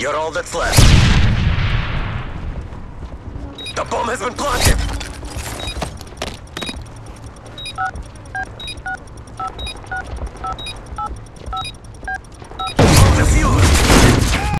You're all that's left. The bomb has been planted!